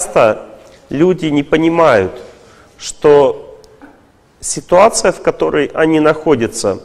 часто люди не понимают, что ситуация, в которой они находятся,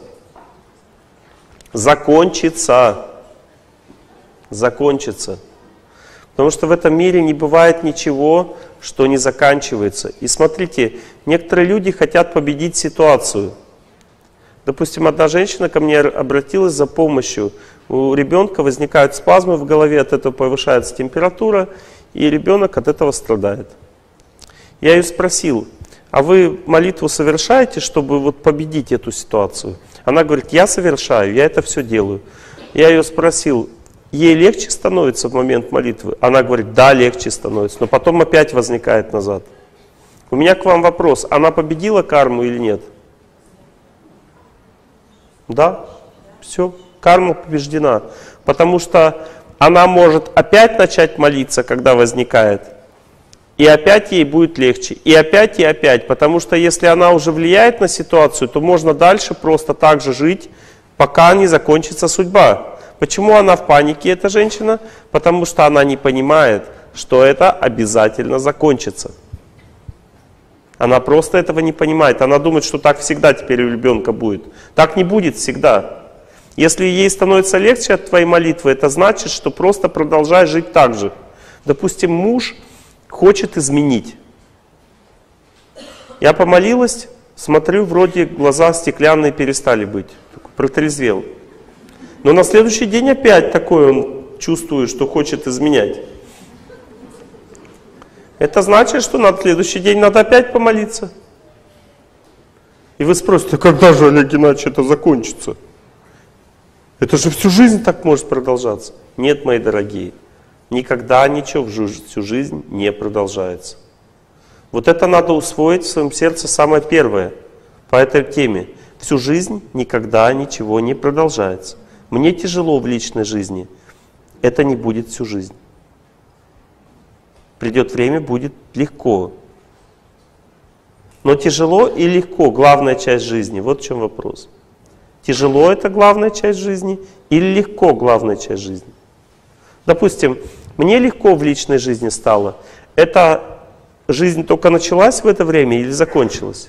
закончится. Закончится. Потому что в этом мире не бывает ничего, что не заканчивается. И смотрите, некоторые люди хотят победить ситуацию. Допустим, одна женщина ко мне обратилась за помощью. У ребенка возникают спазмы в голове, от этого повышается температура, и ребенок от этого страдает. Я ее спросил, а вы молитву совершаете, чтобы вот победить эту ситуацию? Она говорит, я совершаю, я это все делаю. Я ее спросил, ей легче становится в момент молитвы? Она говорит, да, легче становится, но потом опять возникает назад. У меня к вам вопрос, она победила карму или нет? Да, все, карма побеждена. Потому что она может опять начать молиться, когда возникает, и опять ей будет легче, и опять, потому что если она уже влияет на ситуацию, то можно дальше просто так же жить, пока не закончится судьба. Почему она в панике, эта женщина? Потому что она не понимает, что это обязательно закончится. Она просто этого не понимает. Она думает, что так всегда теперь у ребенка будет. Так не будет всегда. Если ей становится легче от твоей молитвы, это значит, что просто продолжай жить так же. Допустим, муж хочет изменить. Я помолилась, смотрю, вроде глаза стеклянные перестали быть. Протрезвел. Но на следующий день опять такой он чувствует, что хочет изменять. Это значит, что на следующий день надо опять помолиться. И вы спросите, когда же, Олег Геннадьевич, это закончится? Это же всю жизнь так может продолжаться. Нет, мои дорогие, никогда ничего всю жизнь не продолжается. Вот это надо усвоить в своем сердце самое первое по этой теме. Всю жизнь никогда ничего не продолжается. Мне тяжело в личной жизни. Это не будет всю жизнь. Придет время, будет легко. Но тяжело и легко — главная часть жизни. Вот в чем вопрос. Тяжело — это главная часть жизни или легко — главная часть жизни? Допустим, мне легко в личной жизни стало. Эта жизнь только началась в это время или закончилась?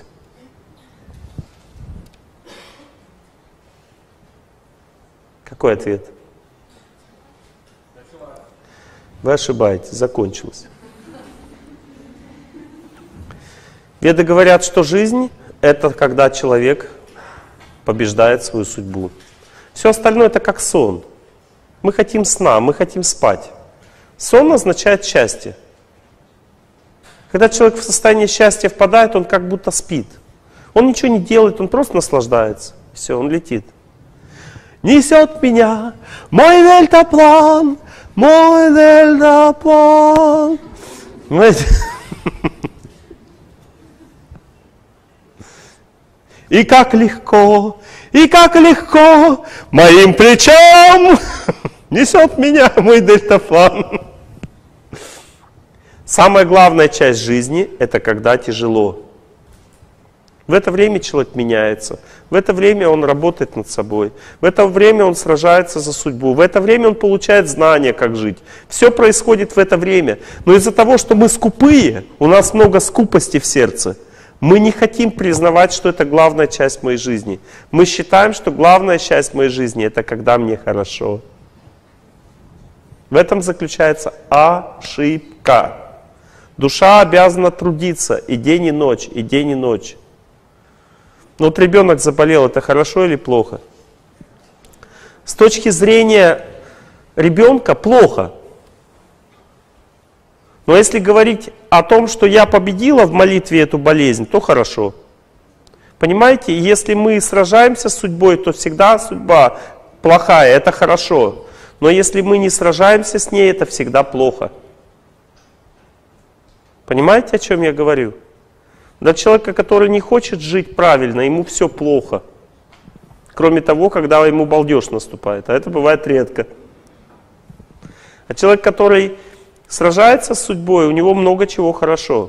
Какой ответ? Вы ошибаетесь, закончилось. Веды говорят, что жизнь — это когда человек побеждает свою судьбу. Все остальное — это как сон. Мы хотим сна, мы хотим спать. Сон означает счастье. Когда человек в состояние счастья впадает, он как будто спит. Он ничего не делает, он просто наслаждается. Все, он летит. Несет меня мой дельтаплан, мой дельтаплан. Понимаете? И как легко моим плечом несет меня мой дельтаплан. Самая главная часть жизни — это когда тяжело. В это время человек меняется, в это время он работает над собой, в это время он сражается за судьбу, в это время он получает знания, как жить. Все происходит в это время. Но из-за того, что мы скупые, у нас много скупости в сердце, мы не хотим признавать, что это главная часть моей жизни. Мы считаем, что главная часть моей жизни — это когда мне хорошо. В этом заключается ошибка. Душа обязана трудиться и день, и ночь, и день, и ночь. Но вот ребенок заболел, это хорошо или плохо? С точки зрения ребенка плохо. Но если говорить о том, что я победила в молитве эту болезнь, то хорошо. Понимаете, если мы сражаемся с судьбой, то всегда судьба плохая, это хорошо. Но если мы не сражаемся с ней, это всегда плохо. Понимаете, о чем я говорю? Для человека, который не хочет жить правильно, ему все плохо. Кроме того, когда ему балдеж наступает. А это бывает редко. А человек, который сражается с судьбой, у него много чего хорошо.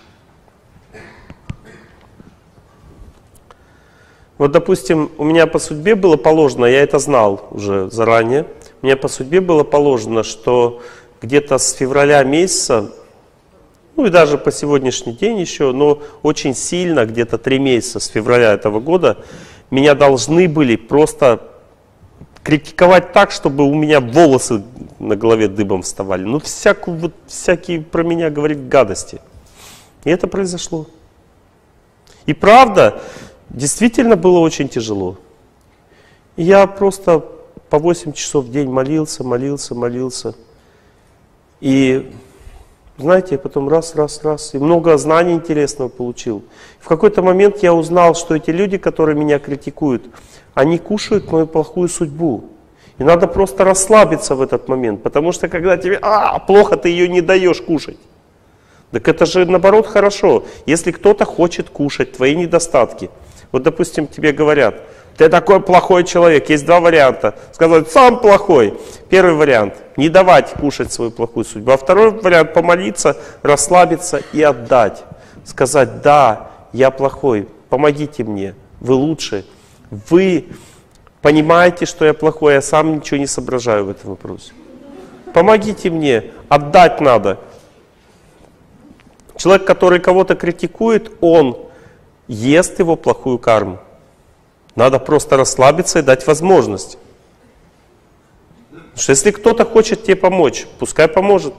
Вот, допустим, у меня по судьбе было положено, я это знал уже заранее, у меня по судьбе было положено, что где-то с февраля месяца ну и даже по сегодняшний день еще, но очень сильно, где-то 3 месяца с февраля этого года, меня должны были просто критиковать так, чтобы у меня волосы на голове дыбом вставали. Ну, всякие про меня говорить гадости. И это произошло. И правда, действительно было очень тяжело. И я просто по 8 часов в день молился. И знаете, я потом раз, и много знаний интересного получил. В какой-то момент я узнал, что эти люди, которые меня критикуют, они кушают мою плохую судьбу. И надо просто расслабиться в этот момент, потому что когда тебе плохо, ты ее не даешь кушать. Так это же наоборот хорошо. Если кто-то хочет кушать твои недостатки, вот допустим тебе говорят, ты такой плохой человек, есть 2 варианта. Сказать, сам плохой. Первый вариант, не давать кушать свою плохую судьбу. А второй вариант, помолиться, расслабиться и отдать. Сказать, да, я плохой, помогите мне, вы лучше. Вы понимаете, что я плохой, я сам ничего не соображаю в этом вопросе. Помогите мне, отдать надо. Человек, который кого-то критикует, он ест его плохую карму. Надо просто расслабиться и дать возможность. Потому что если кто-то хочет тебе помочь, пускай поможет.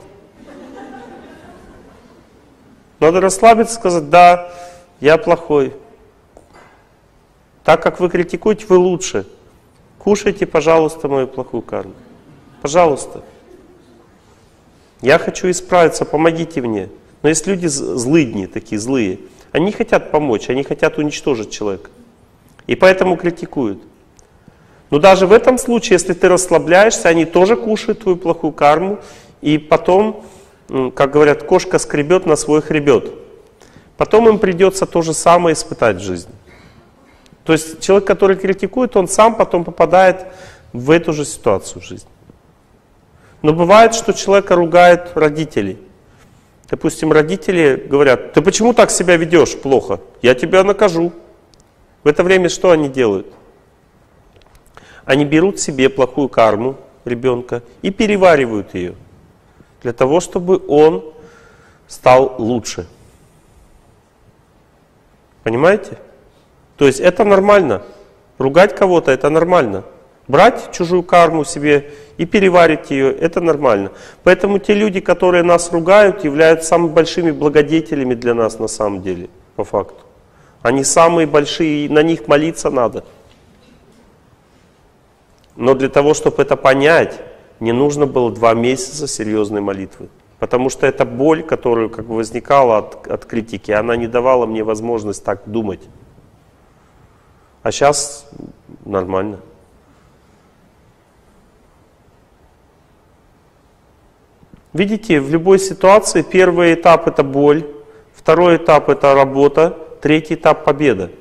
Надо расслабиться и сказать, да, я плохой. Так как вы критикуете, вы лучше. Кушайте, пожалуйста, мою плохую карму. Пожалуйста. Я хочу исправиться, помогите мне. Но есть люди злыдни, такие злые. Они хотят помочь, они хотят уничтожить человека. И поэтому критикуют. Но даже в этом случае, если ты расслабляешься, они тоже кушают твою плохую карму. И потом, как говорят, кошка скребет, на свой хребет. Потом им придется то же самое испытать в жизни. То есть человек, который критикует, он сам потом попадает в эту же ситуацию в жизни. Но бывает, что человека ругают родители. Допустим, родители говорят, ты почему так себя ведешь плохо? Я тебя накажу. В это время что они делают? Они берут себе плохую карму ребенка и переваривают ее. Для того, чтобы он стал лучше. Понимаете? То есть это нормально. Ругать кого-то это нормально. Брать чужую карму себе и переварить ее, это нормально. Поэтому те люди, которые нас ругают, являются самыми большими благодетелями для нас на самом деле, по факту. Они самые большие, и на них молиться надо. Но для того, чтобы это понять, не нужно было 2 месяца серьезной молитвы. Потому что эта боль, которая как бы возникала от критики, она не давала мне возможность так думать. А сейчас нормально. Видите, в любой ситуации первый этап это боль, второй этап это работа, третий этап победа.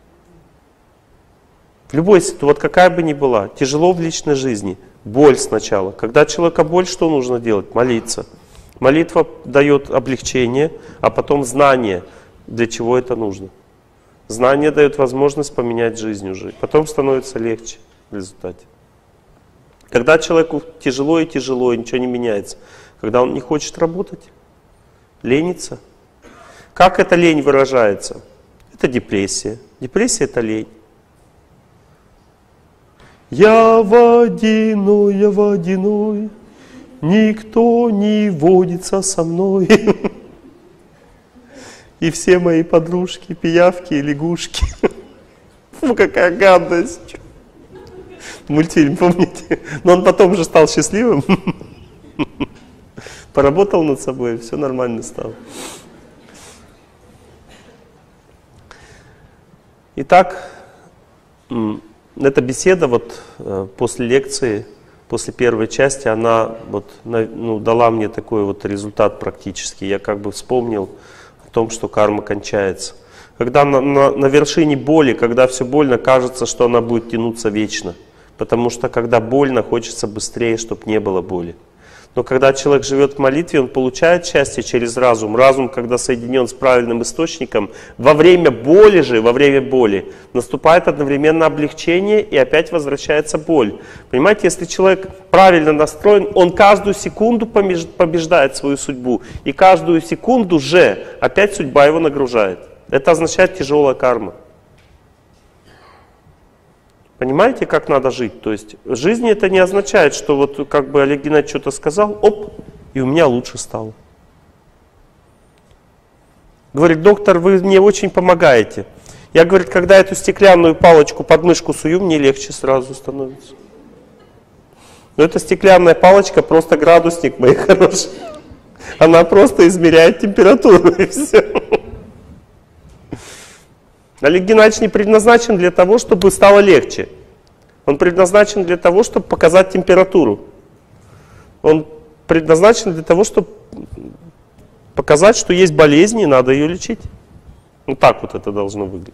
В любой ситуации, вот какая бы ни была, тяжело в личной жизни, боль сначала. Когда человека боль, что нужно делать? Молиться. Молитва дает облегчение, а потом знание, для чего это нужно. Знание дает возможность поменять жизнь уже. Потом становится легче в результате. Когда человеку тяжело и тяжело, и ничего не меняется, когда он не хочет работать, ленится. Как эта лень выражается? Это депрессия. Депрессия это лень. Я водяной, никто не водится со мной. И все мои подружки, пиявки и лягушки. Фу, какая гадость. Мультфильм, помните? Но он потом же стал счастливым. Поработал над собой, все нормально стало. Итак, эта беседа вот после лекции, после первой части, она вот, дала мне такой вот результат практически. Я как бы вспомнил о том, что карма кончается. Когда на вершине боли, когда все больно, кажется, что она будет тянуться вечно. Потому что когда больно, хочется быстрее, чтобы не было боли. Но когда человек живет в молитве, он получает счастье через разум. Разум, когда соединен с правильным источником, во время боли же, во время боли, наступает одновременно облегчение и опять возвращается боль. Понимаете, если человек правильно настроен, он каждую секунду побеждает свою судьбу. И каждую секунду же опять судьба его нагружает. Это означает тяжелая карма. Понимаете, как надо жить? То есть в жизни это не означает, что вот как бы Олег Геннадьевич что-то сказал, оп, и у меня лучше стало. Говорит, доктор, вы мне очень помогаете. Я, говорит, когда эту стеклянную палочку под мышку сую, мне легче сразу становится. Но эта стеклянная палочка просто градусник, мои хорошие. Она просто измеряет температуру и все. Олег Геннадьевич не предназначен для того, чтобы стало легче. Он предназначен для того, чтобы показать температуру. Он предназначен для того, чтобы показать, что есть болезнь и надо ее лечить. Вот так вот это должно выглядеть.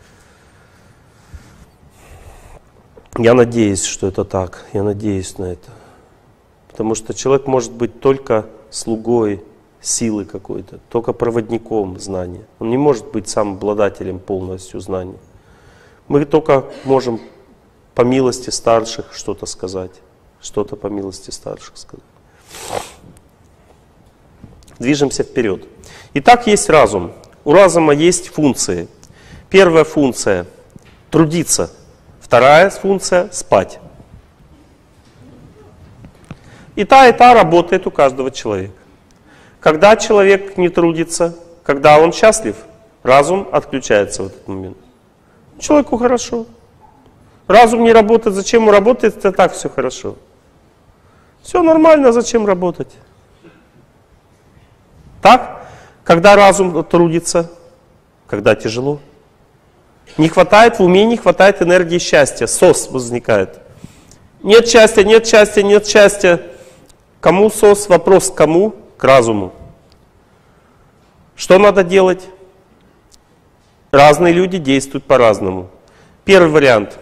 Я надеюсь, что это так. Я надеюсь на это. Потому что человек может быть только слугой силы какой-то, только проводником знания. Он не может быть сам обладателем полностью знания. Мы только можем по милости старших что-то сказать, что-то по милости старших сказать. Движемся вперед. Итак, есть разум. У разума есть функции. Первая функция – трудиться. Вторая функция – спать. И та работает у каждого человека. Когда человек не трудится, когда он счастлив, разум отключается в этот момент. Человеку хорошо. Разум не работает, зачем ему работать, это так все хорошо. Все нормально, зачем работать? Так, когда разум трудится, когда тяжело. Не хватает в уме, не хватает энергии счастья, СОС возникает. Нет счастья, нет счастья, нет счастья. Кому СОС? Вопрос кому? К разуму. Что надо делать? Разные люди действуют по-разному. Первый вариант.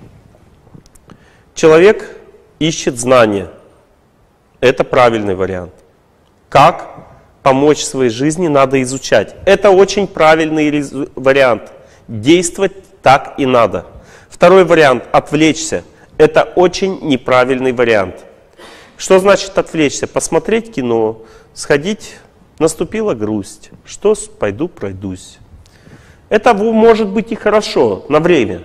Человек ищет знания. Это правильный вариант. Как помочь своей жизни, надо изучать. Это очень правильный вариант. Действовать так и надо. Второй вариант – отвлечься. Это очень неправильный вариант. Что значит отвлечься? Посмотреть кино, сходить, наступила грусть. Что, пойду пройдусь. Это может быть и хорошо на время.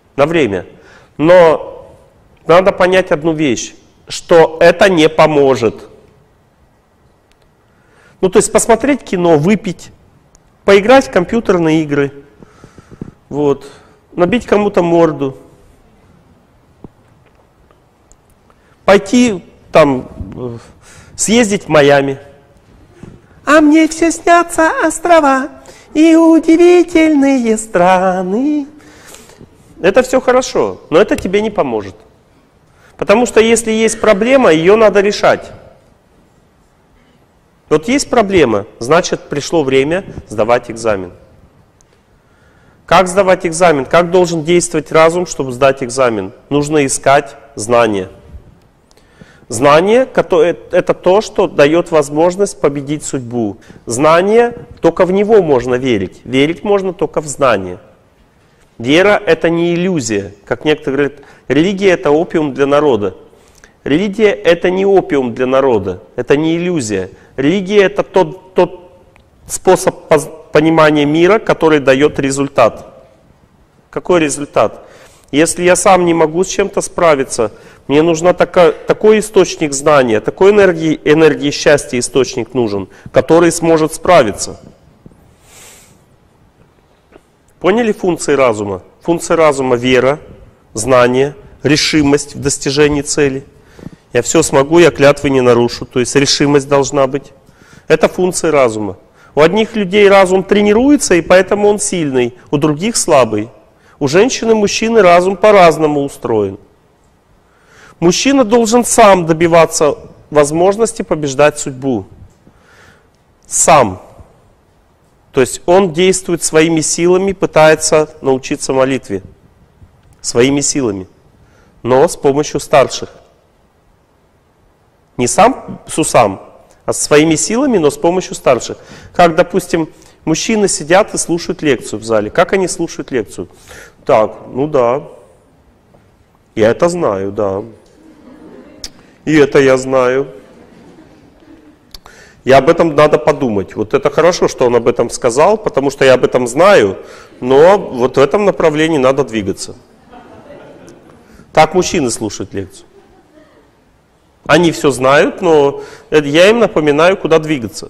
Но надо понять одну вещь, что это не поможет. Ну, то есть посмотреть кино, выпить, поиграть в компьютерные игры, вот, набить кому-то морду, пойти там, съездить в Майами. А мне все снятся острова и удивительные страны. Это все хорошо, но это тебе не поможет. Потому что если есть проблема, ее надо решать. Вот есть проблема, значит пришло время сдавать экзамен. Как сдавать экзамен? Как должен действовать разум, чтобы сдать экзамен? Нужно искать знания. Знание – это то, что дает возможность победить судьбу. Знание, только в него можно верить. Верить можно только в знание. Вера – это не иллюзия. Как некоторые говорят, религия – это опиум для народа. Религия – это не опиум для народа, это не иллюзия. Религия – это тот способ понимания мира, который дает результат. Какой результат? Если я сам не могу с чем-то справиться, мне нужен такой источник знания, такой энергии счастья источник нужен, который сможет справиться. Поняли функции разума? Функции разума – вера, знание, решимость в достижении цели. Я все смогу, я клятвы не нарушу. То есть решимость должна быть. Это функции разума. У одних людей разум тренируется, и поэтому он сильный, у других слабый. У женщин и мужчин разум по-разному устроен. Мужчина должен сам добиваться возможности побеждать судьбу. Сам. То есть он действует своими силами, пытается научиться молитве. Своими силами. Но с помощью старших. Не сам с усам, а своими силами, но с помощью старших. Как, допустим, мужчины сидят и слушают лекцию в зале. Как они слушают лекцию? Так, ну да, я это знаю, да. И это я знаю. И об этом надо подумать. Вот это хорошо, что он об этом сказал, потому что я об этом знаю, но вот в этом направлении надо двигаться. Так мужчины слушают лекцию. Они все знают, но я им напоминаю, куда двигаться.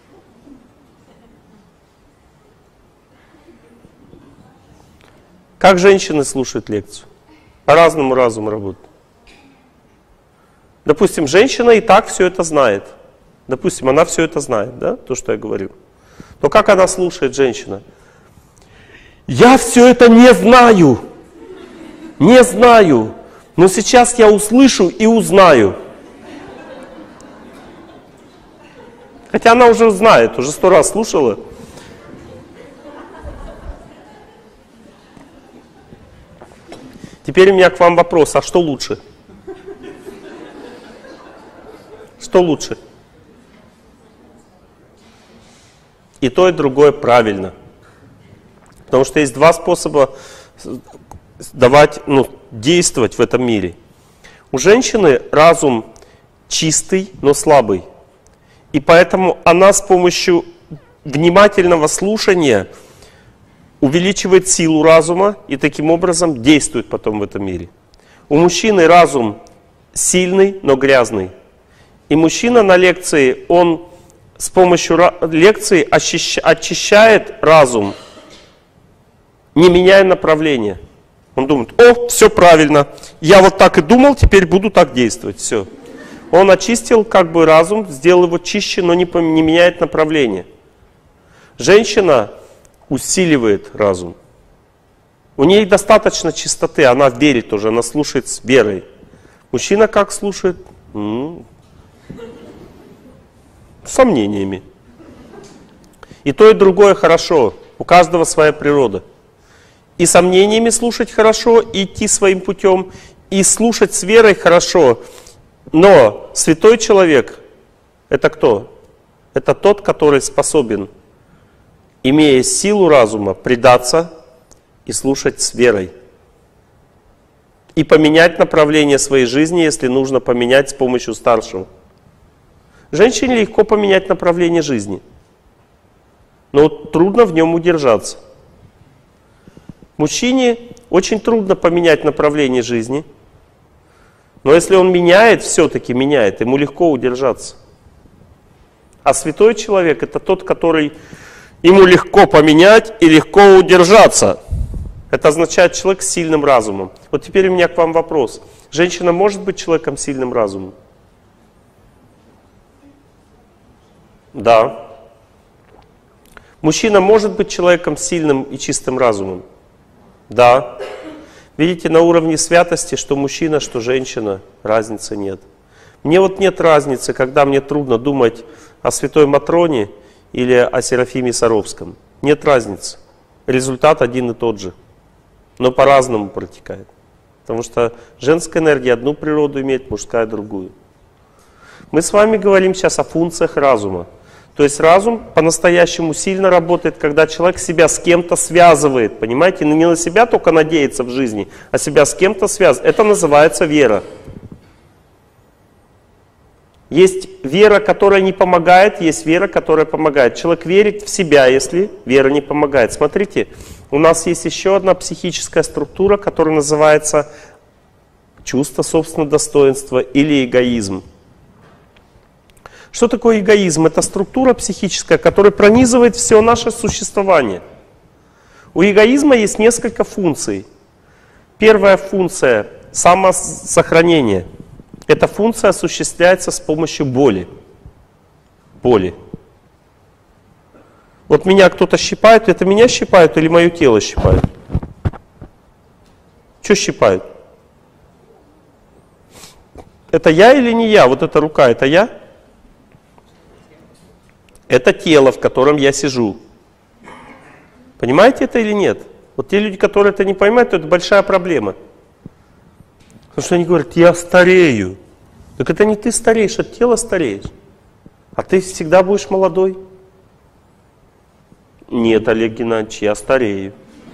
Как женщины слушают лекцию? По-разному разум работает. Допустим, женщина и так все это знает. Допустим, она все это знает, да, то, что я говорю. Но как она слушает, женщина? Я все это не знаю. Не знаю. Но сейчас я услышу и узнаю. Хотя она уже знает, уже 100 раз слушала. Теперь у меня к вам вопрос, а что лучше? Что лучше? И то, и другое правильно. Потому что есть два способа действовать в этом мире. У женщины разум чистый, но слабый. И поэтому она с помощью внимательного слушания увеличивает силу разума и таким образом действует потом в этом мире. У мужчины разум сильный, но грязный. И мужчина на лекции, он с помощью лекции очищает разум, не меняя направления. Он думает, о, все правильно, я вот так и думал, теперь буду так действовать, все. Он очистил как бы разум, сделал его чище, но не меняет направление. Женщина усиливает разум. У нее достаточно чистоты, она верит уже, она слушает с верой. Мужчина как слушает? С сомнениями. И то, и другое хорошо. У каждого своя природа. И сомнениями слушать хорошо, и идти своим путем, и слушать с верой хорошо. Но святой человек — это кто? Это тот, который способен, имея силу разума, предаться и слушать с верой. И поменять направление своей жизни, если нужно поменять с помощью старшего. Женщине легко поменять направление жизни, но трудно в нем удержаться. Мужчине очень трудно поменять направление жизни, но если он меняет, все-таки меняет, ему легко удержаться. А святой человек — это тот, который ему легко поменять и легко удержаться. Это означает человек с сильным разумом. Вот теперь у меня к вам вопрос. Женщина может быть человеком с сильным разумом? Да. Мужчина может быть человеком с сильным и чистым разумом? Да. Видите, на уровне святости, что мужчина, что женщина, разницы нет. Мне вот нет разницы, когда мне трудно думать о святой Матроне или о Серафиме Саровском. Нет разницы. Результат один и тот же. Но по-разному протекает. Потому что женская энергия одну природу имеет, мужская другую. Мы с вами говорим сейчас о функциях разума. То есть разум по-настоящему сильно работает, когда человек себя с кем-то связывает. Понимаете? Не на себя только надеется в жизни, а себя с кем-то связывает. Это называется вера. Есть вера, которая не помогает, есть вера, которая помогает. Человек верит в себя, если вера не помогает. Смотрите, у нас есть еще одна психическая структура, которая называется чувство собственного достоинства или эгоизм. Что такое эгоизм? Это структура психическая, которая пронизывает все наше существование. У эгоизма есть несколько функций. Первая функция – самосохранение. Эта функция осуществляется с помощью боли. Боли. Вот меня кто-то щипает, это меня щипают или мое тело щипает? Что щипают? Это я или не я? Вот эта рука, это я? Это тело, в котором я сижу. Понимаете это или нет? Вот те люди, которые это не понимают, то это большая проблема. Потому что они говорят, я старею. Так это не ты стареешь, это тело стареешь. А ты всегда будешь молодой. Нет, Олег Геннадьевич, я старею.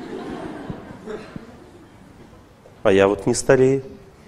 А я вот не старею.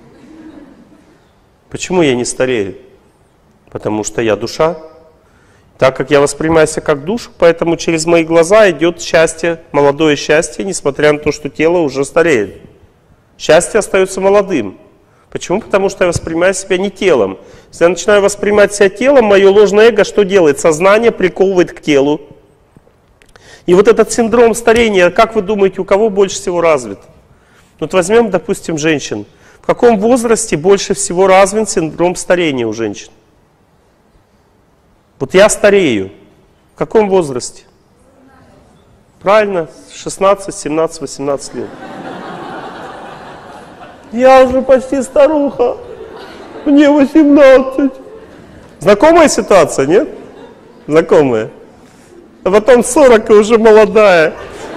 Почему я не старею? Потому что я душа. Так как я воспринимаю себя как душу, поэтому через мои глаза идет счастье, молодое счастье, несмотря на то, что тело уже стареет. Счастье остается молодым. Почему? Потому что я воспринимаю себя не телом. Если я начинаю воспринимать себя телом, мое ложное эго что делает? Сознание приковывает к телу. И вот этот синдром старения, как вы думаете, у кого больше всего развит? Вот возьмем, допустим, женщин. В каком возрасте больше всего развит синдром старения у женщин? Вот я старею. В каком возрасте? Правильно, 16, 17, 18 лет. Я уже почти старуха. Мне 18. Знакомая ситуация, нет? Знакомая. А потом 40 и уже молодая.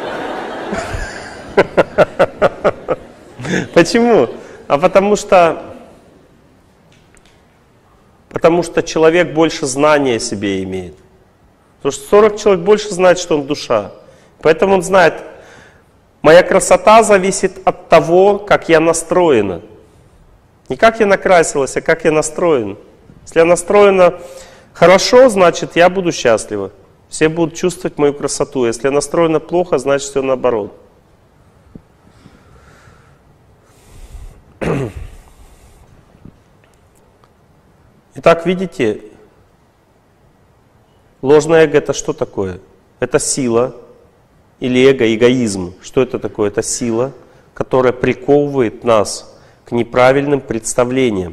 Почему? А потому что человек больше знания о себе имеет. Потому что 40 человек больше знает, что он душа. Поэтому он знает, моя красота зависит от того, как я настроена. Не как я накрасилась, а как я настроен. Если я настроена хорошо, значит я буду счастлива. Все будут чувствовать мою красоту. Если я настроена плохо, значит все наоборот. Итак, видите, ложное эго — это что такое? Это сила или эго, эгоизм. Что это такое? Это сила, которая приковывает нас к неправильным представлениям.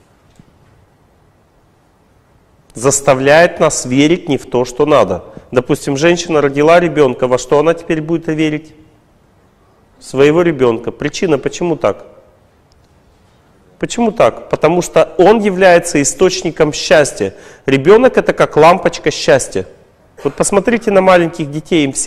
Заставляет нас верить не в то, что надо. Допустим, женщина родила ребенка, во что она теперь будет верить? В своего ребенка. Причина, почему так? Почему так? Потому что он является источником счастья. Ребенок — это как лампочка счастья. Вот посмотрите на маленьких детей, им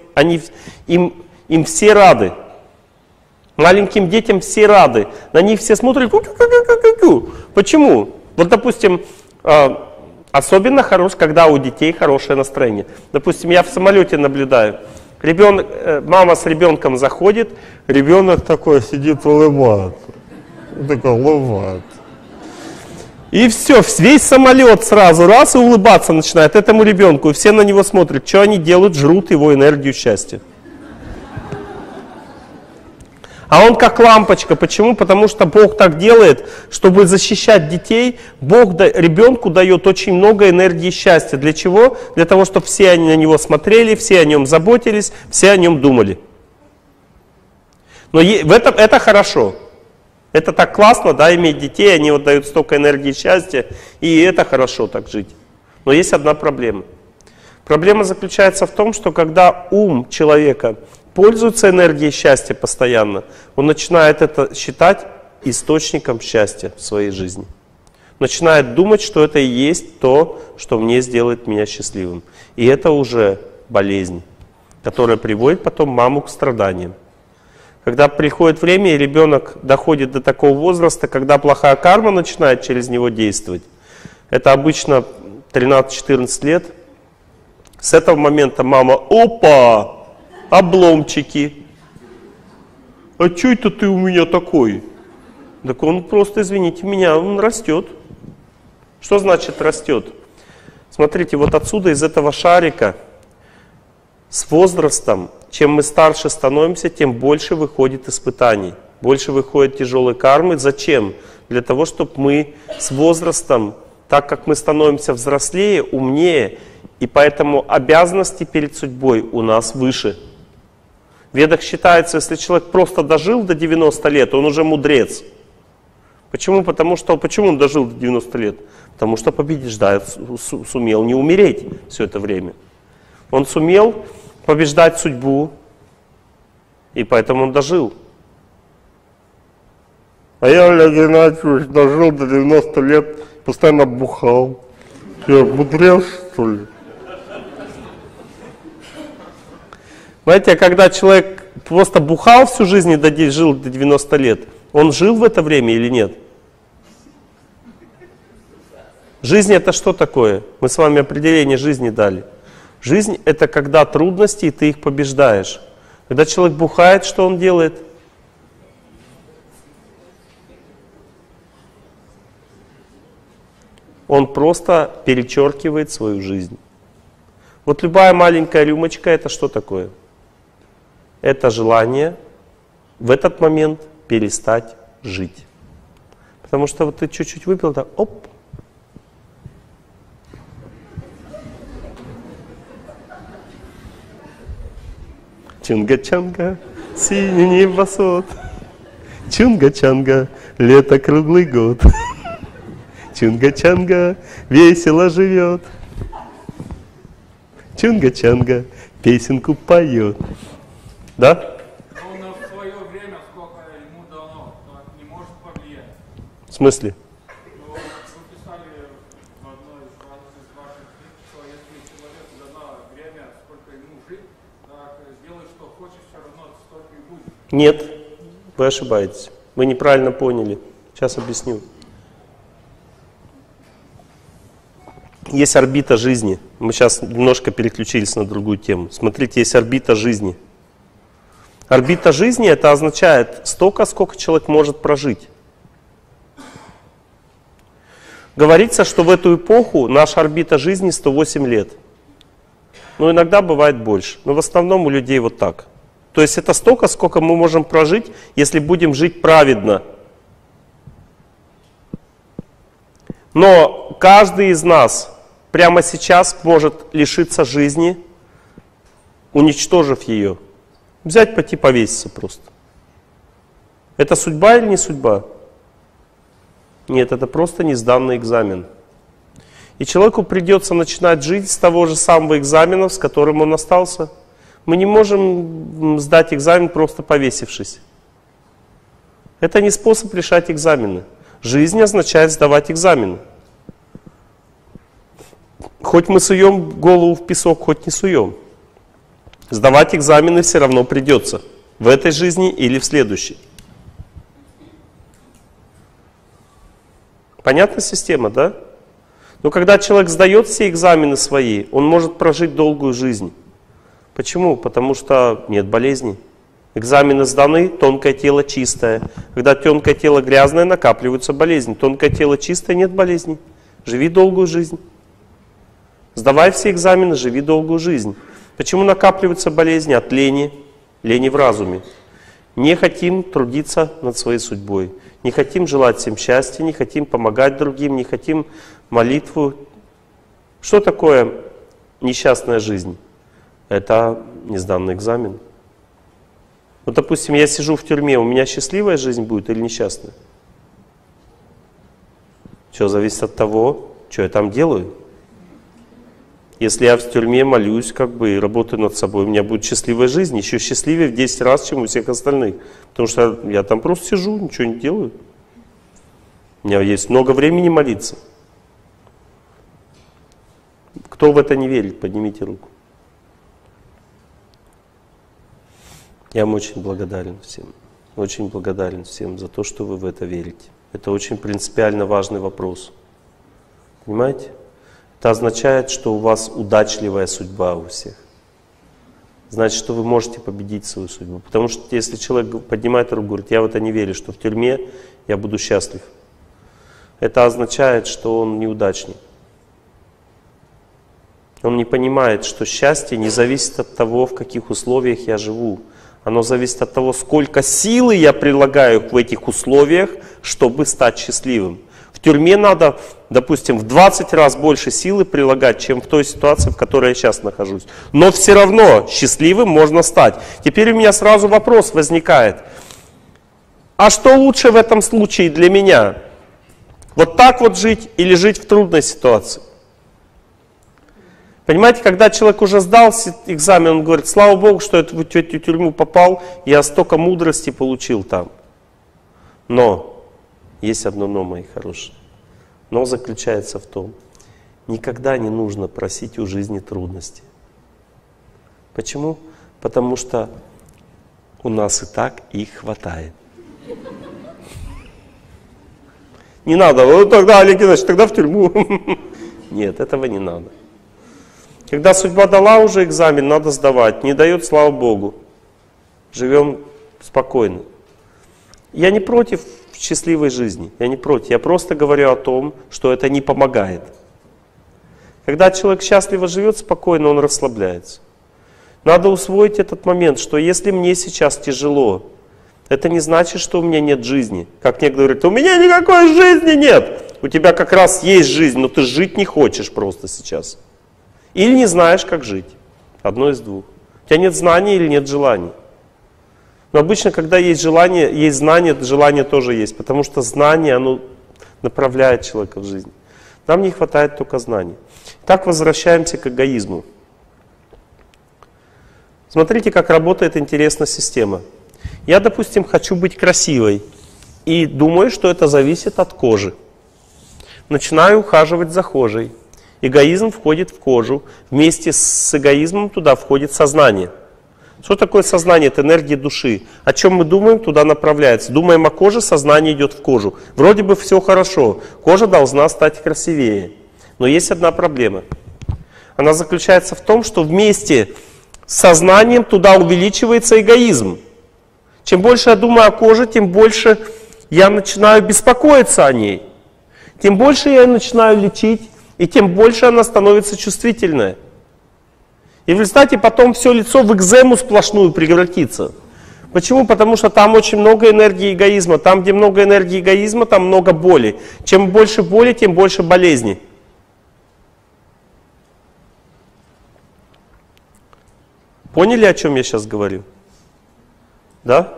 все рады. Маленьким детям все рады. На них все смотрят. Почему? Вот, допустим, особенно хорош, когда у детей хорошее настроение. Допустим, я в самолете наблюдаю. Мама с ребенком заходит, ребенок такой сидит, улыбается. Такой улыбается. И все, весь самолет сразу раз и улыбаться начинает этому ребенку. И все на него смотрят, что они делают, жрут его энергию счастья. А он как лампочка. Почему? Потому что Бог так делает, чтобы защищать детей. Бог ребенку дает очень много энергии счастья. Для чего? Для того, чтобы все они на него смотрели, все о нем заботились, все о нем думали. Но это хорошо. Это так классно, да, иметь детей, они вот дают столько энергии счастья, и это хорошо так жить. Но есть одна проблема. Проблема заключается в том, что когда ум человека пользуется энергией счастья постоянно, он начинает это считать источником счастья в своей жизни. Начинает думать, что это и есть то, что мне сделает меня счастливым. И это уже болезнь, которая приводит потом маму к страданиям. Когда приходит время, и ребенок доходит до такого возраста, когда плохая карма начинает через него действовать, это обычно 13-14 лет, с этого момента мама: опа, обломчики, а что это ты у меня такой? Так он просто, извините меня, он растет. Что значит растет? Смотрите, вот отсюда, из этого шарика, с возрастом, чем мы старше становимся, тем больше выходит испытаний, больше выходит тяжелой кармы. Зачем? Для того, чтобы мы с возрастом, так как мы становимся взрослее, умнее, и поэтому обязанности перед судьбой у нас выше. В Ведах считается, если человек просто дожил до 90 лет, он уже мудрец. Почему? Почему он дожил до 90 лет? Потому что побеждает, сумел не умереть все это время. Он сумел побеждать судьбу, и поэтому он дожил. А я, Олег Геннадьевич, дожил до 90 лет, постоянно бухал. Я мудрец, что ли? Знаете, когда человек просто бухал всю жизнь и жил до 90 лет, он жил в это время или нет? Жизнь это что такое? Мы с вами определение жизни дали. Жизнь это когда трудности, и ты их побеждаешь. Когда человек бухает, что он делает? Он просто перечеркивает свою жизнь. Вот любая маленькая рюмочка это что такое? Это желание в этот момент перестать жить. Потому что вот ты чуть-чуть выпил, так оп. Чунга-чанга, синий небосвод. Чунга-чанга, лето круглый год. Чунга-чанга, весело живет. Чунга-чанга, песенку поет. Да? Но в свое время, сколько ему дано, не может повлиять. В смысле? Ну, вы писали в одной из ваших книг, что если человеку дано время, сколько ему жить, так сделай, что хочешь, все равно столько и будет. Нет, вы ошибаетесь. Вы неправильно поняли. Сейчас объясню. Есть орбита жизни. Мы сейчас немножко переключились на другую тему. Смотрите, есть орбита жизни. Орбита жизни это означает столько, сколько человек может прожить. Говорится, что в эту эпоху наша орбита жизни 108 лет. Но иногда бывает больше. Но в основном у людей вот так. То есть это столько, сколько мы можем прожить, если будем жить праведно. Но каждый из нас прямо сейчас может лишиться жизни, уничтожив ее. Взять, пойти повеситься просто. Это судьба или не судьба? Нет, это просто несданный экзамен. И человеку придется начинать жить с того же самого экзамена, с которым он остался. Мы не можем сдать экзамен, просто повесившись. Это не способ решать экзамены. Жизнь означает сдавать экзамены. Хоть мы суем голову в песок, хоть не суем. Сдавать экзамены все равно придется. В этой жизни или в следующей. Понятна система, да? Но когда человек сдает все экзамены свои, он может прожить долгую жизнь. Почему? Потому что нет болезней. Экзамены сданы, тонкое тело чистое. Когда тонкое тело грязное, накапливаются болезни. Тонкое тело чистое, нет болезней. Живи долгую жизнь. Сдавай все экзамены, живи долгую жизнь. Почему накапливаются болезни? От лени, лени в разуме. Не хотим трудиться над своей судьбой. Не хотим желать всем счастья, не хотим помогать другим, не хотим молитву. Что такое несчастная жизнь? Это несданный экзамен. Вот, допустим, я сижу в тюрьме, у меня счастливая жизнь будет или несчастная? Все зависит от того, что я там делаю. Если я в тюрьме молюсь, и работаю над собой, у меня будет счастливая жизнь, еще счастливее в 10 раз, чем у всех остальных. Потому что я там просто сижу, ничего не делаю. У меня есть много времени молиться. Кто в это не верит, поднимите руку. Я вам очень благодарен всем. Очень благодарен всем за то, что вы в это верите. Это очень принципиально важный вопрос. Понимаете? Это означает, что у вас удачливая судьба у всех. Значит, что вы можете победить свою судьбу. Потому что если человек поднимает руку и говорит, я в это не верю, что в тюрьме я буду счастлив. Это означает, что он неудачник. Он не понимает, что счастье не зависит от того, в каких условиях я живу. Оно зависит от того, сколько силы я прилагаю в этих условиях, чтобы стать счастливым. В тюрьме надо, допустим, в 20 раз больше силы прилагать, чем в той ситуации, в которой я сейчас нахожусь. Но все равно счастливым можно стать. Теперь у меня сразу вопрос возникает. А что лучше в этом случае для меня? Вот так вот жить или жить в трудной ситуации? Понимаете, когда человек уже сдал экзамен, он говорит, слава Богу, что я в эту тюрьму попал, я столько мудрости получил там. Но, есть одно но, мои хорошие. Но заключается в том, никогда не нужно просить у жизни трудностей. Почему? Потому что у нас и так их хватает. Не надо, вот тогда, Олег Геннадьевич, тогда в тюрьму. Нет, этого не надо. Когда судьба дала уже экзамен, надо сдавать. Не дает, слава Богу. Живем спокойно. Я не против счастливой жизни, я не против. Я просто говорю о том, что это не помогает. Когда человек счастливо живет спокойно, он расслабляется. Надо усвоить этот момент, что если мне сейчас тяжело, это не значит, что у меня нет жизни. Как некоторые говорят, у меня никакой жизни нет. У тебя как раз есть жизнь, но ты жить не хочешь просто сейчас. Или не знаешь, как жить. Одно из двух. У тебя нет знаний или нет желаний. Но обычно, когда есть желание, есть знание, желание тоже есть. Потому что знание, оно направляет человека в жизнь. Нам не хватает только знаний. Так возвращаемся к эгоизму. Смотрите, как работает интересная система. Я, допустим, хочу быть красивой. И думаю, что это зависит от кожи. Начинаю ухаживать за кожей. Эгоизм входит в кожу. Вместе с эгоизмом туда входит сознание. Что такое сознание? Это энергия души. О чем мы думаем, туда направляется. Думаем о коже, сознание идет в кожу. Вроде бы все хорошо. Кожа должна стать красивее. Но есть одна проблема. Она заключается в том, что вместе с сознанием туда увеличивается эгоизм. Чем больше я думаю о коже, тем больше я начинаю беспокоиться о ней. Тем больше я ее начинаю лечить, и тем больше она становится чувствительной. И в результате потом все лицо в экзему сплошную превратится. Почему? Потому что там очень много энергии эгоизма. Там, где много энергии эгоизма, там много боли. Чем больше боли, тем больше болезней. Поняли, о чем я сейчас говорю? Да?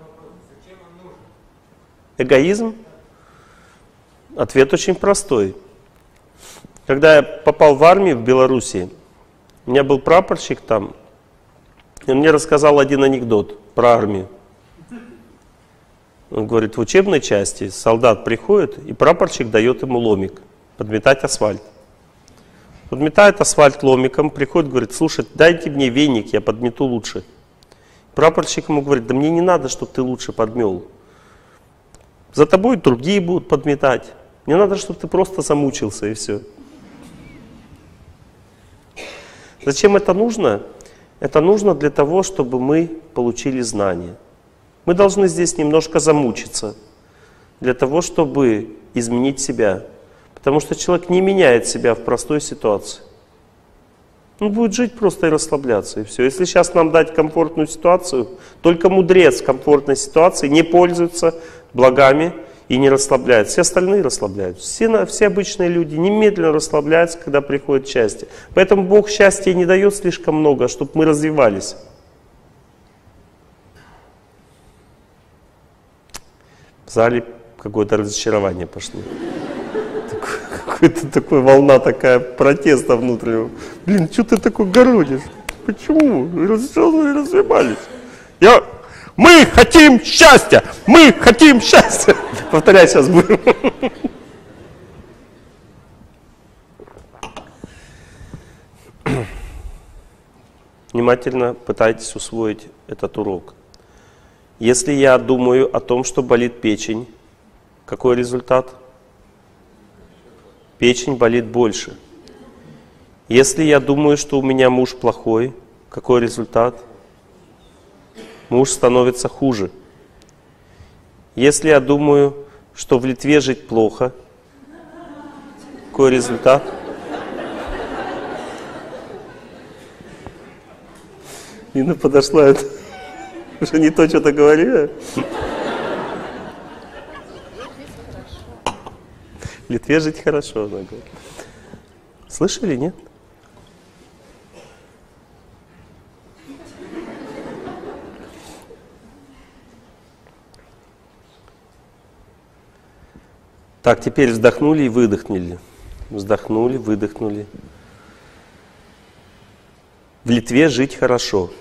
Эгоизм? Ответ очень простой. Когда я попал в армию в Белоруссии, у меня был прапорщик там, и он мне рассказал один анекдот про армию. Он говорит, в учебной части солдат приходит, и прапорщик дает ему ломик, подметать асфальт. Подметает асфальт ломиком, приходит, говорит, слушай, дайте мне веник, я подмету лучше. Прапорщик ему говорит, да мне не надо, чтобы ты лучше подмел. За тобой другие будут подметать. Мне надо, чтобы ты просто замучился, и все. Зачем это нужно? Это нужно для того, чтобы мы получили знания. Мы должны здесь немножко замучиться, для того, чтобы изменить себя. Потому что человек не меняет себя в простой ситуации. Он будет жить просто и расслабляться, и все. Если сейчас нам дать комфортную ситуацию, только мудрец в комфортной ситуации не пользуется благами и не расслабляется. Все остальные расслабляются. Все обычные люди немедленно расслабляются, когда приходит счастье. Поэтому Бог счастья не дает слишком много, чтобы мы развивались. В зале какое-то разочарование пошло. Какая-то такая волна, такая протеста внутреннего. Блин, что ты такой городишь? Почему? Развивались. Мы хотим счастья! Мы хотим счастья! Повторяй сейчас будем. Внимательно пытайтесь усвоить этот урок. Если я думаю о том, что болит печень, какой результат? Печень болит больше. Если я думаю, что у меня муж плохой, какой результат? Муж становится хуже. Если я думаю, что в Литве жить плохо, какой результат? Нина подошла, это уже не то, что-то говорила. В Литве жить хорошо, она говорит. Слышали, нет? Так, теперь вздохнули и выдохнули. Вздохнули, выдохнули. В Литве жить хорошо.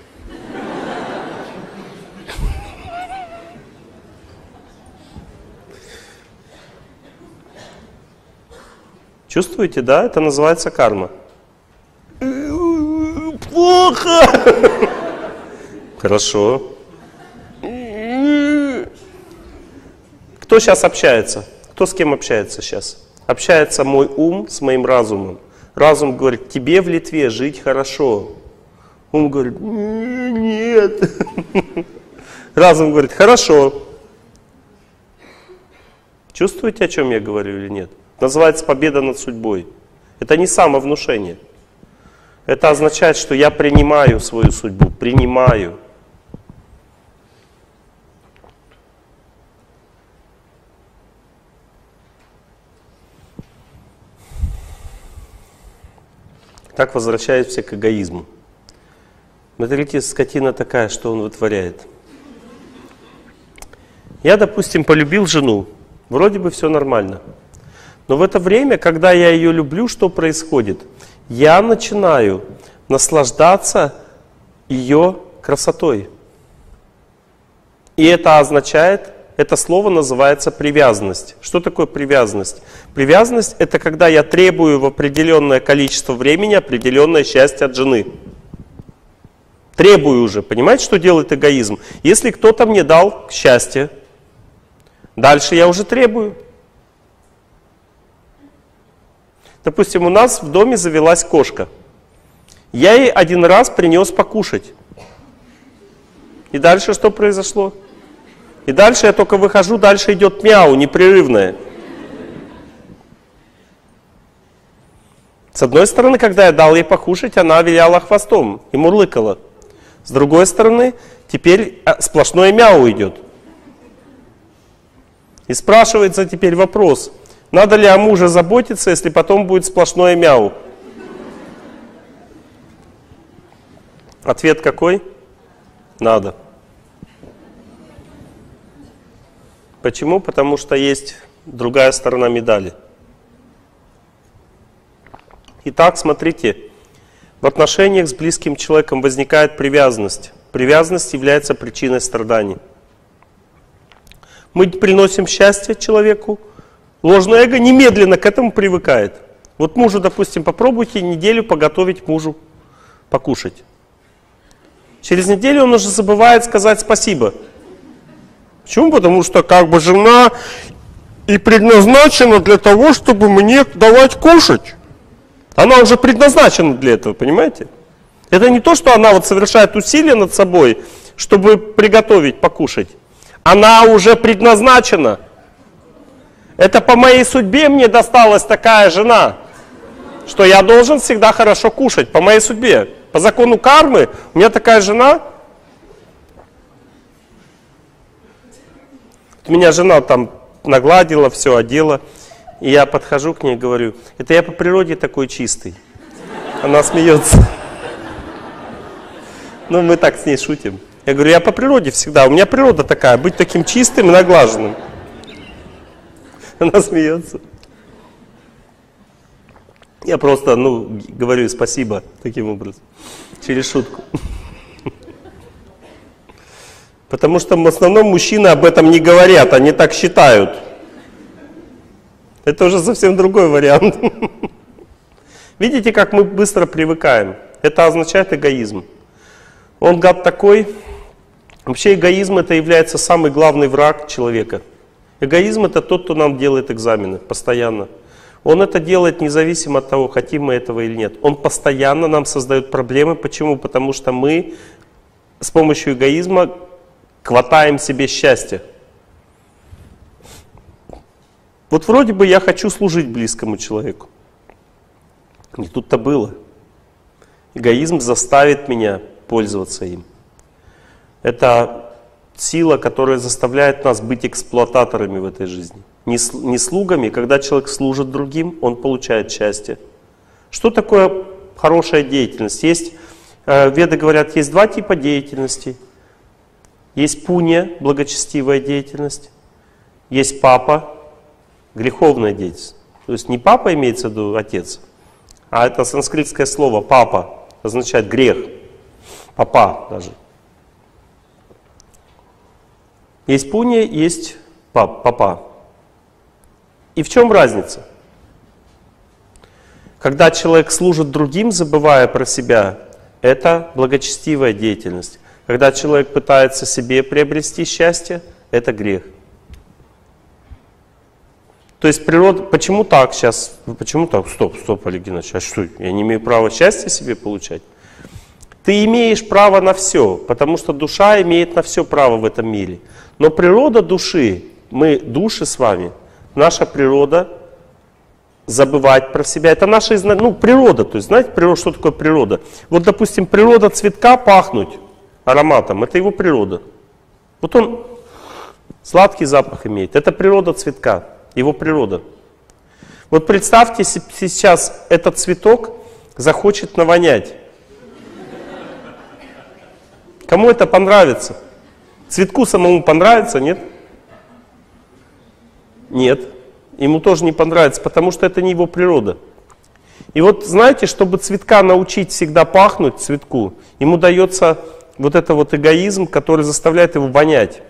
Чувствуете, да? Это называется карма. Плохо! Хорошо. Кто сейчас общается? Кто с кем общается сейчас? Общается мой ум с моим разумом. Разум говорит, тебе в Литве жить хорошо. Ум говорит, нет. Разум говорит, хорошо. Чувствуете, о чем я говорю или нет? Называется победа над судьбой. Это не самовнушение. Это означает, что я принимаю свою судьбу, принимаю. Так возвращаемся к эгоизму. Смотрите, скотина такая, что он вытворяет. Я, допустим, полюбил жену. Вроде бы все нормально. Но в это время, когда я ее люблю, что происходит? Я начинаю наслаждаться ее красотой. И это означает, это слово называется привязанность. Что такое привязанность? Привязанность — это когда я требую в определенное количество времени определенное счастье от жены. Требую уже. Понимаете, что делает эгоизм? Если кто-то мне дал счастье, дальше я уже требую. Допустим, у нас в доме завелась кошка. Я ей один раз принес покушать. И дальше что произошло? И дальше я только выхожу, дальше идет мяу непрерывное. С одной стороны, когда я дал ей покушать, она виляла хвостом и мурлыкала. С другой стороны, теперь сплошное мяу идет. И спрашивается теперь вопрос, надо ли о муже заботиться, если потом будет сплошное мяу? Ответ какой? Надо. Почему? Потому что есть другая сторона медали. Итак, смотрите, в отношениях с близким человеком возникает привязанность. Привязанность является причиной страданий. Мы приносим счастье человеку, ложное эго немедленно к этому привыкает. Вот мужу, допустим, попробуйте неделю поготовить мужу покушать. Через неделю он уже забывает сказать спасибо. Почему? Потому что как бы жена и предназначена для того, чтобы мне давать кушать. Она уже предназначена для этого, понимаете? Это не то, что она вот совершает усилия над собой, чтобы приготовить покушать. Она уже предназначена. Это по моей судьбе мне досталась такая жена, что я должен всегда хорошо кушать, по моей судьбе. По закону кармы у меня такая жена. Меня жена там нагладила, все одела. И я подхожу к ней и говорю, это я по природе такой чистый. Она смеется. Ну, мы так с ней шутим. Я говорю, я по природе всегда, у меня природа такая, быть таким чистым и наглаженным. Она смеется. Я просто, говорю спасибо таким образом, через шутку. Потому что в основном мужчины об этом не говорят, они так считают. Это уже совсем другой вариант. Видите, как мы быстро привыкаем? Это означает эгоизм. Он гад такой. Вообще эгоизм это является самый главный враг человека. Эгоизм это тот, кто нам делает экзамены постоянно. Он это делает независимо от того, хотим мы этого или нет. Он постоянно нам создает проблемы. Почему? Потому что мы с помощью эгоизма хватаем себе счастье. Вот вроде бы я хочу служить близкому человеку. Не тут-то было. Эгоизм заставит меня пользоваться им. Это сила, которая заставляет нас быть эксплуататорами в этой жизни. Не слугами. Когда человек служит другим, он получает счастье. Что такое хорошая деятельность? Веды говорят, есть два типа деятельности. Есть пунья, благочестивая деятельность. Есть папа, греховная деятельность. То есть не папа имеется в виду отец, а это санскритское слово папа означает грех. Папа даже. Есть пунья, есть папа. И в чем разница? Когда человек служит другим, забывая про себя, это благочестивая деятельность. Когда человек пытается себе приобрести счастье, это грех. То есть природа... Почему так сейчас? Почему так? Стоп, Олег Геннадьевич, а что? Я не имею права счастья себе получать? Ты имеешь право на все, потому что душа имеет на все право в этом мире. Но природа души, мы души с вами, наша природа забывать про себя. Это наша природа. То есть, знаете, природа, что такое природа? Вот, допустим, природа цветка пахнуть ароматом, это его природа. Вот он сладкий запах имеет. Это природа цветка, его природа. Вот представьте, сейчас этот цветок захочет навонять. Кому это понравится? Цветку самому понравится, нет? Нет. Ему тоже не понравится, потому что это не его природа. И вот знаете, чтобы цветка научить всегда пахнуть цветку, ему дается вот это вот эгоизм, который заставляет его вонять.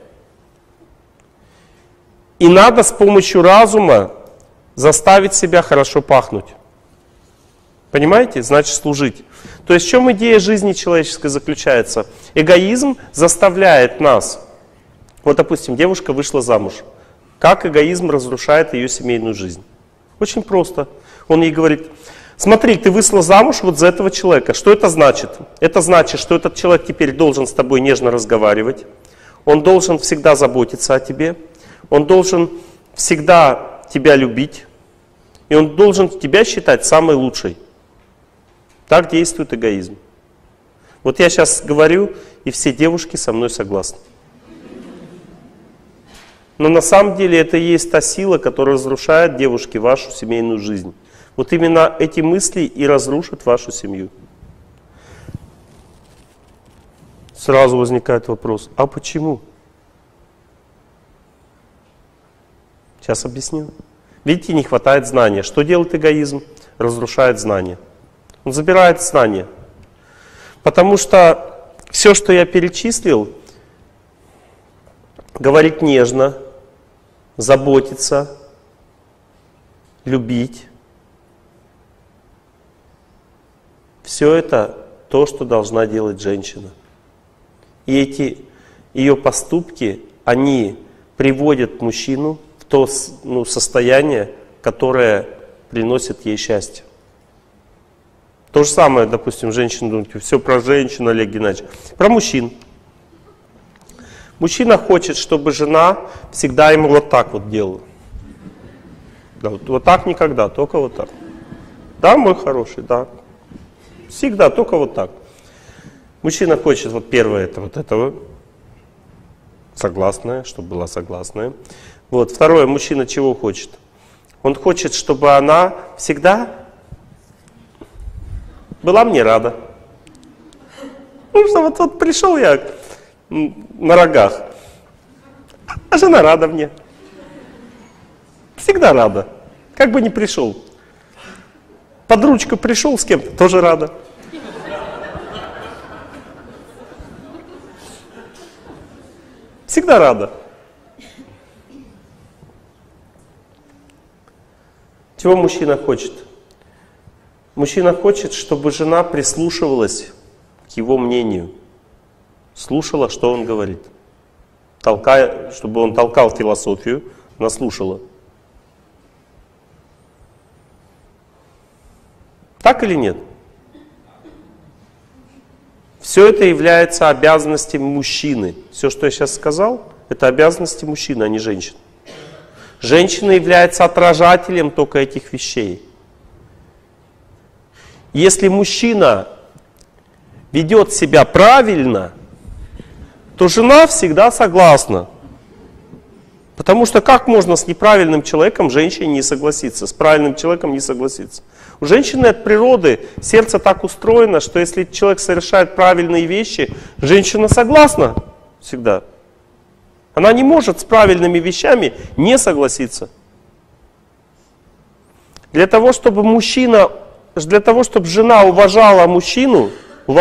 И надо с помощью разума заставить себя хорошо пахнуть. Понимаете? Значит служить. То есть в чем идея жизни человеческой заключается? Эгоизм заставляет нас. Вот, допустим, девушка вышла замуж. Как эгоизм разрушает ее семейную жизнь? Очень просто. Он ей говорит: смотри, ты вышла замуж вот за этого человека. Что это значит? Это значит, что этот человек теперь должен с тобой нежно разговаривать. Он должен всегда заботиться о тебе. Он должен всегда тебя любить. И он должен тебя считать самой лучшей. Так действует эгоизм. Вот я сейчас говорю, и все девушки со мной согласны. Но на самом деле это и есть та сила, которая разрушает, девушки, вашу семейную жизнь. Вот именно эти мысли и разрушат вашу семью. Сразу возникает вопрос: а почему? Сейчас объясню. Видите, не хватает знания. Что делает эгоизм? Разрушает знания. Он забирает знания. Потому что все, что я перечислил, говорить нежно, заботиться, любить, все это то, что должна делать женщина. И эти ее поступки, они приводят мужчину в то состояние, которое приносит ей счастье. То же самое, допустим, женщина, думаете, все про женщин, Олег Геннадьевич. Про мужчин. Мужчина хочет, чтобы жена всегда ему вот так вот делала. Да, вот так никогда, только вот так. Да, мой хороший, да. Всегда, только вот так. Мужчина хочет, вот первое, это вот этого. Согласная, чтобы была согласная. Вот, второе, мужчина чего хочет? Он хочет, чтобы она всегда была мне рада. Ну что, вот пришел я на рогах, а жена рада мне. Всегда рада, как бы ни пришел. Под ручку пришел с кем-то, тоже рада. Всегда рада. Чего мужчина хочет? Мужчина хочет, чтобы жена прислушивалась к его мнению, слушала, что он говорит. Чтобы он толкал философию, она слушала. Так или нет? Все это является обязанностями мужчины. Все, что я сейчас сказал, это обязанности мужчины, а не женщин. Женщина является отражателем только этих вещей. Если мужчина ведет себя правильно, то жена всегда согласна. Потому что как можно с неправильным человеком женщине не согласиться, с правильным человеком не согласиться? У женщины от природы сердце так устроено, что если человек совершает правильные вещи, женщина согласна всегда. Она не может с правильными вещами не согласиться. Для того, чтобы жена уважала мужчину,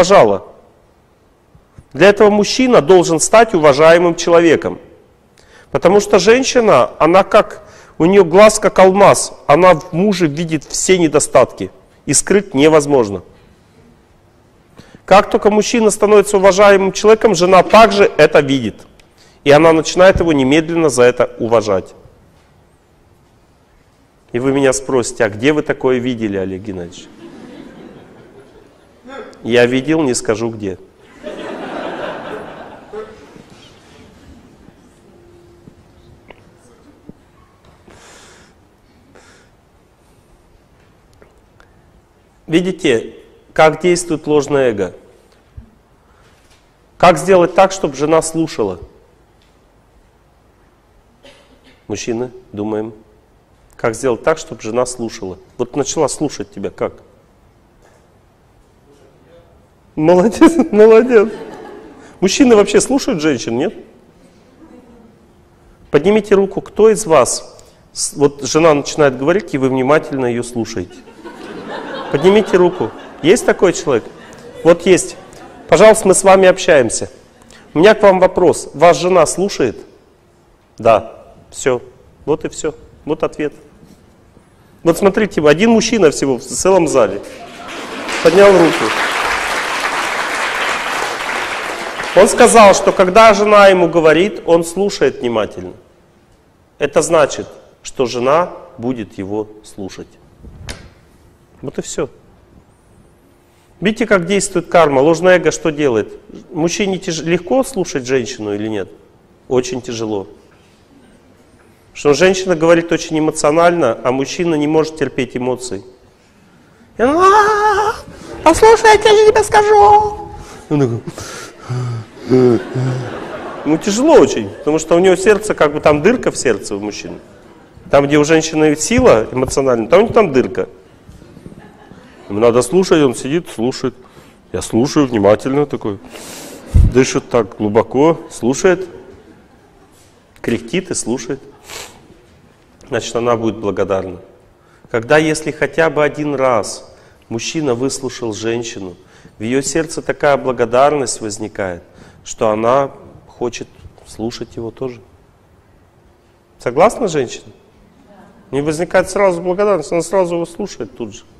для этого мужчина должен стать уважаемым человеком. Потому что женщина, у нее глаз как алмаз, она в муже видит все недостатки, и скрыть невозможно. Как только мужчина становится уважаемым человеком, жена также это видит. И она начинает его немедленно за это уважать. И вы меня спросите, а где вы такое видели, Олег Геннадьевич? Я видел, не скажу где. Видите, как действует ложное эго? Как сделать так, чтобы жена слушала? Мужчины, думаем. Как сделать так, чтобы жена слушала? Вот начала слушать тебя, как? Молодец, молодец. Мужчины вообще слушают женщин, нет? Поднимите руку, кто из вас, вот жена начинает говорить, и вы внимательно ее слушаете. Поднимите руку. Есть такой человек? Вот есть. Пожалуйста, мы с вами общаемся. У меня к вам вопрос. Вас жена слушает? Да. Все. Вот и все. Вот ответ. Вот смотрите, один мужчина всего в целом зале поднял руку. Он сказал, что когда жена ему говорит, он слушает внимательно. Это значит, что жена будет его слушать. Вот и все. Видите, как действует карма? Ложное эго что делает? Мужчине легко слушать женщину или нет? Очень тяжело. Потому что женщина говорит очень эмоционально, а мужчина не может терпеть эмоций. И он, послушай, я тебе скажу. Ну тяжело очень, потому что у него сердце, как бы там дырка в сердце у мужчины. Там, где у женщины сила эмоциональная, там у него там дырка. Ему надо слушать, он сидит, слушает. Я слушаю внимательно такой. Дышит так глубоко, слушает. Кряхтит и слушает. Значит, она будет благодарна. Когда, если хотя бы один раз мужчина выслушал женщину, в ее сердце такая благодарность возникает, что она хочет слушать его тоже. Согласна женщина? Не возникает сразу благодарность, она сразу его слушает тут же.